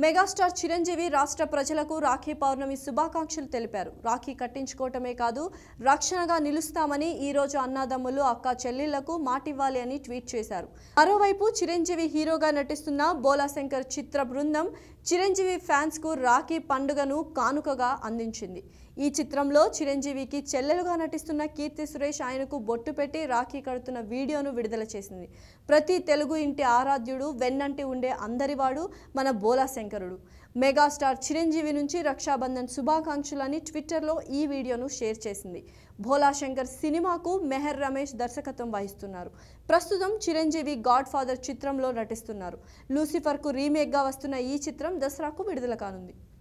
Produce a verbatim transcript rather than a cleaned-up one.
Megastar Chiranjeevi రాష్ట్ర ప్రజలకు రాఖీ పౌర్ణమి శుభాకాంక్షలు తెలిపారు. రాఖీ కట్టించుకోవటమే కాదు రక్షణగా నిలుస్తామని ఈ రోజు అన్నదమ్ములు అక్క చెల్లెళ్లకు మాటివ్వాలి అని ట్వీట్ చేశారు. మరోవైపు చిరంజీవి హీరోగా నటిస్తున్న బోలా శంకర్ చిత్ర బృందం చిరంజీవి ఫ్యాన్స్ కు రాఖీ పండుగను కానుకగా అందించింది. ఈ చిత్రంలో చిరంజీవికి చెల్లెలుగా నటిస్తున్న కీర్తి సురేష్ ఆయనకు బొట్టు పెట్టి రాఖీ కడుతున్న వీడియోను విడుదల చేసింది. ప్రతి తెలుగు ఇంటి ఆరాధ్యుడు వెన్నంటి ఉండే అందరివాడు మన బోలా శంకరుడు. మెగాస్టార్ చిరంజీవి నుంచి రక్షాబంధన్ శుభాకాంక్షలని ట్విట్టర్లో ఈ వీడియోను షేర్ చేసింది. భోలా శంకర్ సినిమాకు మెహర్ రమేష్ దర్శకత్వం వహిస్తున్నారు. ప్రస్తుతం చిరంజీవి గాడ్ ఫాదర్ చిత్రంలో నటిస్తున్నారు. లూసిఫర్కు రీమేక్గా వస్తున్న ఈ చిత్రం దసరాకు విడుదల కానుంది.